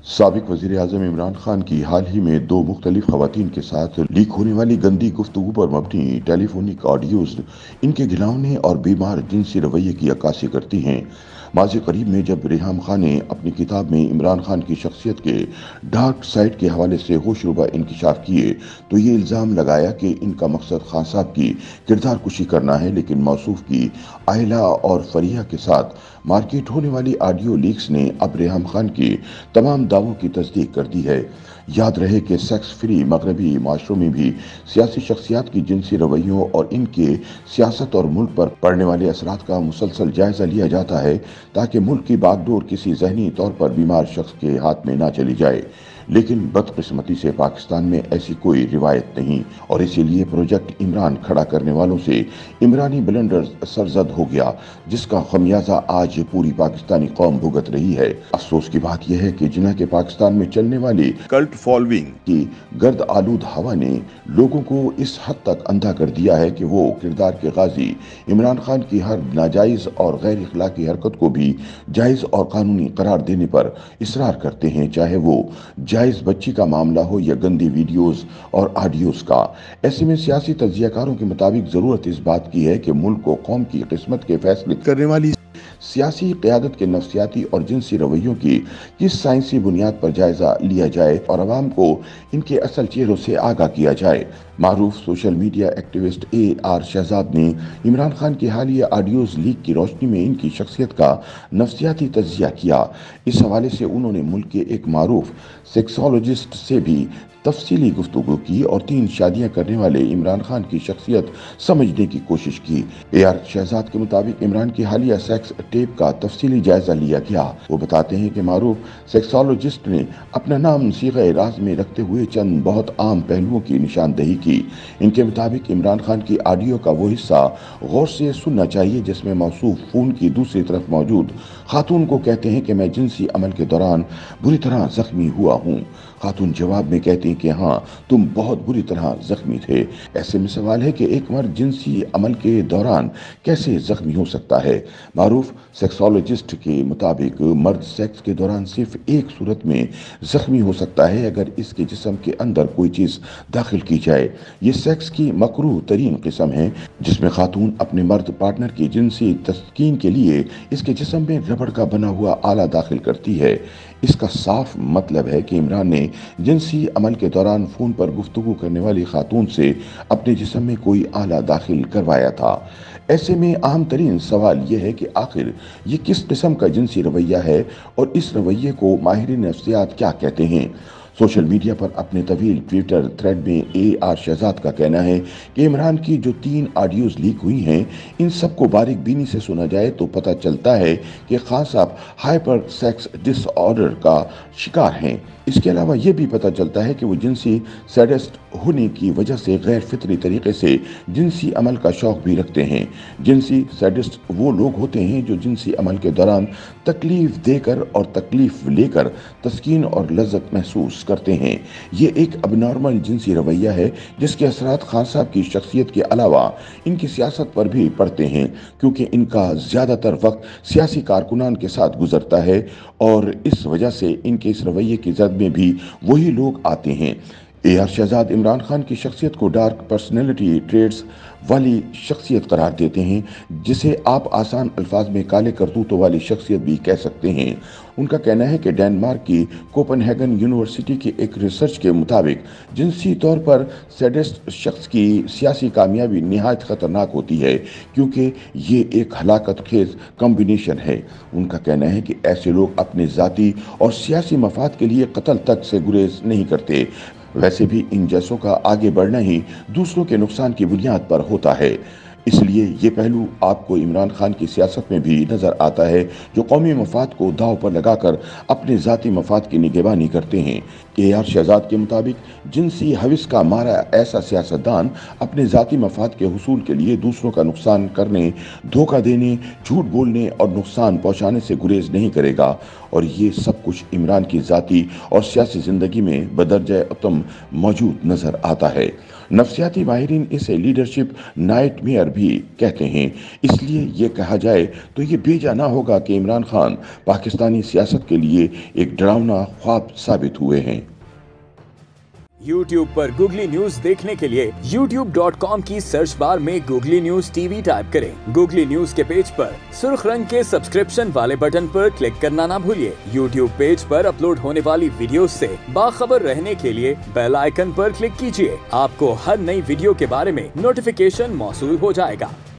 سابق وزیر اعظم عمران خان کی حال ہی میں دو مختلف خواتین کے ساتھ لیک ہونے والی گندی گفتگو پر مبنی ٹیلی فونک آڈیوز ان کے گھناؤنے اور بیمار جنسی رویے کی عکاسی کرتی ہیں۔ ماضی قریب میں جب ریحام خان نے اپنی کتاب میں عمران خان کی شخصیت کے ڈارک سائیڈ کے حوالے سے ہوش ربا انکشاف کیے تو یہ الزام لگایا کہ ان کا مقصد خان صاحب کی کردار کشی کرنا ہے، لیکن موصوف کی آئلہ اور فریحہ کے ساتھ مارکیٹ ہونے والی آڈیو لیکس نے اب ریحام خان کی تمام دعووں کی تصدیق کر دی ہے۔ یاد رہے کہ سیکس فری مغربی معاشروں میں بھی سیاسی شخصیات کی جنسی رویوں اور ان کے سیاست اور ملک پر پڑنے والے اثرات کا مسلسل جائزہ لیا جاتا ہے تاکہ ملک کی باغ ڈور کسی ذہنی طور پر بیمار شخص کے ہاتھ میں نہ چلی جائے۔ لیکن بدقسمتی سے پاکستان میں ایسی کوئی روایت نہیں، اور اسی لیے پروجیکٹ عمران کھڑا کرنے والوں سے عمرانی بلنڈر سرزد ہو گیا، جس کا خمیازہ آج پوری پاکستانی قوم بھگت رہی ہے۔ افسوس کی بات یہ ہے کہ جنہ کے پاکستان میں چلنے والی کلٹ فالوئنگ کی گرد آلود ہوا نے لوگوں کو اس حد تک اندھا کر دیا ہے کہ وہ کردار کے غازی عمران خان کی ہر ناجائز اور غیر اخلاقی حرکت کو بھی جائز اور قانونی قرار دینے پر اصرار کرتے ہیں، چاہے وہ جائز بچی کا معاملہ ہو یا گندی ویڈیوز اور آڈیوز کا۔ ایسے میں سیاسی تجزیہ کاروں کے مطابق ضرورت اس بات کی ہے کہ ملک کو قوم کی قسمت کے فیصلے کرنے والی سیاسی قیادت کے نفسیاتی اور جنسی رویوں کی کس سائنسی بنیاد پر جائزہ لیا جائے اور عوام کو ان کے اصل چہروں سے آگاہ کیا جائے۔ معروف social media activist AR Shahzad نے عمران خان کی حالیہ آڈیوز لیک کی روشنی میں ان کی شخصیت کا نفسیاتی تجزیہ کیا۔ اس حوالے سے انہوں نے ملک کے ایک معروف سیکسولوجسٹ سے بھی تفصیلی گفتگو کی اور 3 شادیاں کرنے والے عمران خان کی شخصیت سمجھنے کی کوشش کی۔ AR شہزاد کے مطابق عمران کی حالیہ سیکس ٹیپ کا تفصیلی جائزہ لیا گیا۔ وہ بتاتے ہیں کہ معروف سیکسولوجسٹ نے اپنا نام صیغہ راز میں رکھتے ہوئے چند بہت عام پہلوؤں کی نشاندہی کی۔ ان کے مطابق عمران خان کی آڈیو کا وہ حصہ غور سے سننا چاہیے جس میں موصوف فون کی دوسری طرف موجود خاتون کو کہتے ہیں کہ میں جنسی عمل کے دوران بری طرح زخمی ہوا ہوں۔ خاتون جواب میں کہتی ہیں کہ ہاں تم بہت بری طرح زخمی تھے۔ ایسے میں سوال ہے کہ ایک مرد جنسی عمل کے دوران کیسے زخمی ہو سکتا ہے؟ معروف سیکسولوجسٹ کے مطابق مرد سیکس کے دوران صرف ایک صورت میں زخمی ہو سکتا ہے، اگر اس کے جسم کے اندر کوئی چیز داخل کی جائے۔ یہ سیکس کی مکروہ ترین قسم ہے جس میں خاتون اپنے مرد پارٹنر کی جنسی تسکین کے لیے اس کے جسم میں ربڑ کا بنا ہوا آلہ داخل کرتی ہے۔ اس کا صاف مطلب ہے کہ عمران نے جنسی عمل کے دوران فون پر گفتگو کرنے والی خاتون سے اپنے جسم میں کوئی آلہ داخل کروایا تھا۔ ایسے میں اہم ترین سوال یہ ہے کہ آخر یہ کس قسم کا جنسی رویہ ہے اور اس رویے کو ماہرین نفسیات کیا کہتے ہیں؟ سوشل میڈیا پر اپنے طویل ٹویٹر تھریڈ میں AR شہزاد کا کہنا ہے کہ عمران کی جو 3 آڈیوز لیک ہوئی ہیں ان سب کو باریک بینی سے سنا جائے تو پتہ چلتا ہے کہ خان صاحب ہائپر سیکس ڈس آرڈر کا شکار ہیں۔ اس کے علاوہ یہ بھی پتہ چلتا ہے کہ وہ جنسی سیڈسٹ ہونے کی وجہ سے غیر فطری طریقے سے جنسی عمل کا شوق بھی رکھتے ہیں۔ جنسی سیڈسٹ وہ لوگ ہوتے ہیں جو جنسی عمل کے دوران تکلیف دے کر اور تکلیف لے کر تسکین اور لذت محسوس کرتے ہیں۔ یہ ایک اب نارمل جنسی رویہ ہے جس کے اثرات خان صاحب کی شخصیت کے علاوہ ان کی سیاست پر بھی پڑتے ہیں، کیونکہ ان کا زیادہ تر وقت سیاسی کارکنان کے ساتھ گزرتا ہے اور اس وجہ سے ان کے اس رویے کی زد میں بھی وہی لوگ آتے ہیں۔ AR شہزاد عمران خان کی شخصیت کو ڈارک پرسنالٹی ٹریٹس والی شخصیت قرار دیتے ہیں، جسے آپ آسان الفاظ میں کالے کرتوتوں والی شخصیت بھی کہہ سکتے ہیں۔ ان کا کہنا ہے کہ ڈینمارک کی کوپن ہیگن یونیورسٹی کی ایک ریسرچ کے مطابق جنسی طور پر سیڈسٹ شخص کی سیاسی کامیابی نہایت خطرناک ہوتی ہے، کیونکہ یہ ایک ہلاکت خیز کمبینیشن ہے۔ ان کا کہنا ہے کہ ایسے لوگ اپنے ذاتی اور سیاسی مفاد کے لیے قتل تک سے گریز نہیں کرتے۔ ویسے بھی ان جیسوں کا آگے بڑھنا ہی دوسروں کے نقصان کی بنیاد پر ہوتا ہے۔ اس لیے یہ پہلو آپ کو عمران خان کی سیاست میں بھی نظر آتا ہے، جو قومی مفاد کو داؤ پر لگا کر اپنے ذاتی مفاد کی نگہبانی کرتے ہیں۔ AR شہزاد کے مطابق جنسی ہوس کا مارا ایسا سیاستدان اپنے ذاتی مفاد کے حصول کے لیے دوسروں کا نقصان کرنے، دھوکہ دینے، جھوٹ بولنے اور نقصان پہنچانے سے گریز نہیں کرے گا، اور یہ سب کچھ عمران کی ذاتی اور سیاسی زندگی میں بدرجہ اتم موجود نظر آتا ہے۔ نفسیاتی ماہرین اسے لیڈرشپ نائٹ میئر بھی भी कहते हैं। इसलिए ये कहा जाए तो ये बेजा ना होगा कि इमरान खान पाकिस्तानी सियासत के लिए एक डरावना ख्वाब साबित हुए हैं। YouTube पर गूगली न्यूज देखने के लिए youtube.com की सर्च बार में गूगली न्यूज टीवी टाइप करें। गूगली न्यूज के पेज पर सुर्ख रंग के सब्सक्रिप्शन वाले बटन पर क्लिक करना ना भूलिए। YouTube पेज पर अपलोड होने वाली वीडियोस से बाखबर रहने के लिए बेल आइकन पर क्लिक कीजिए। आपको हर नई वीडियो के बारे में नोटिफिकेशन मौसूल हो जाएगा।